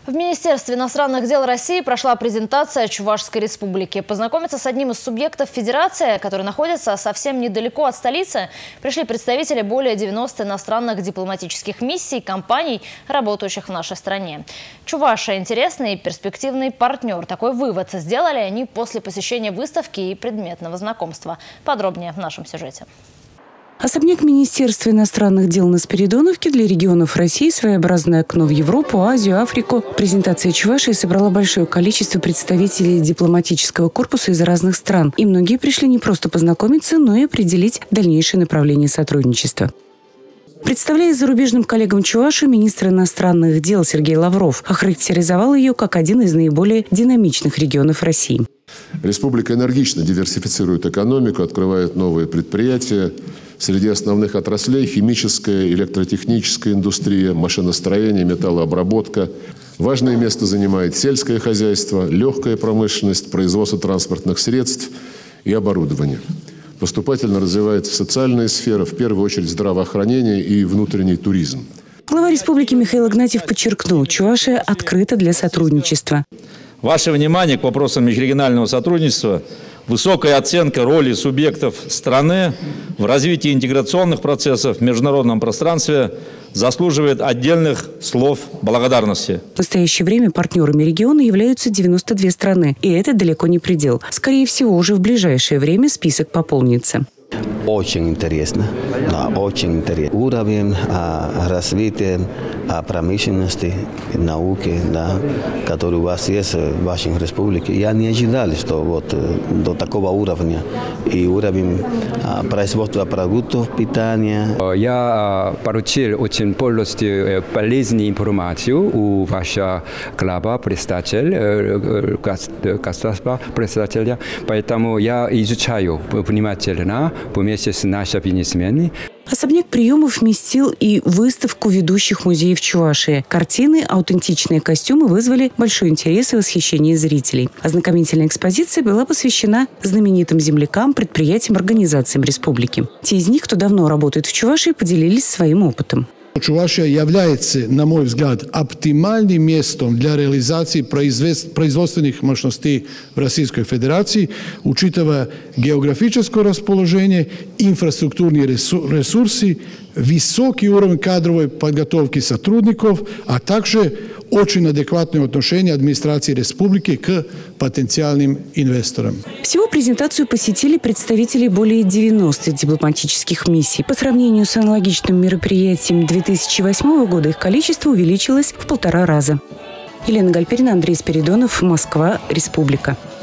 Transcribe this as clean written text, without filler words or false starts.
В Министерстве иностранных дел России прошла презентация Чувашской республики. Познакомиться с одним из субъектов федерации, который находится совсем недалеко от столицы, пришли представители более 90 иностранных дипломатических миссий и компаний, работающих в нашей стране. Чувашия – интересный и перспективный партнер. Такой вывод сделали они после посещения выставки и предметного знакомства. Подробнее в нашем сюжете. Особняк Министерства иностранных дел на Спиридоновке для регионов России – своеобразное окно в Европу, Азию, Африку. Презентация Чувашии собрала большое количество представителей дипломатического корпуса из разных стран. И многие пришли не просто познакомиться, но и определить дальнейшее направление сотрудничества. Представляя зарубежным коллегам Чувашию, министр иностранных дел Сергей Лавров охарактеризовал ее как один из наиболее динамичных регионов России. Республика энергично диверсифицирует экономику, открывает новые предприятия. Среди основных отраслей – химическая, электротехническая индустрия, машиностроение, металлообработка. Важное место занимает сельское хозяйство, легкая промышленность, производство транспортных средств и оборудования. Поступательно развивается социальная сфера, в первую очередь здравоохранение и внутренний туризм. Глава республики Михаил Игнатьев подчеркнул, Чувашия открыта для сотрудничества. Ваше внимание к вопросам межрегионального сотрудничества, высокая оценка роли субъектов страны в развитии интеграционных процессов в международном пространстве заслуживает отдельных слов благодарности. В настоящее время партнерами региона являются 92 страны. И это далеко не предел. Скорее всего, уже в ближайшее время список пополнится. Очень интересно, да, очень интересно. Уровень развития промышленности, науки, да, который у вас есть в вашей республике. Я не ожидал, что вот до такого уровня. И уровень производства продуктов питания. Я получил очень полностью полезную информацию у вашего глава представителя, поэтому я изучаю внимательно вместе с нашими бизнесменами. Особняк приемов вместил и выставку ведущих музеев Чувашии. Картины, аутентичные костюмы вызвали большой интерес и восхищение зрителей. Ознакомительная экспозиция была посвящена знаменитым землякам, предприятиям, организациям республики. Те из них, кто давно работает в Чувашии, поделились своим опытом. Чувашия является, на мой взгляд, оптимальным местом для реализации производственных мощностей в Российской Федерации, учитывая географическое расположение, инфраструктурные ресурсы, высокий уровень кадровой подготовки сотрудников, а также очень адекватное отношение администрации республики к потенциальным инвесторам. Всего презентацию посетили представители более 90 дипломатических миссий. По сравнению с аналогичным мероприятием 2008 года их количество увеличилось в 1,5 раза. Елена Гальперина, Андрей Спиридонов, Москва, Республика.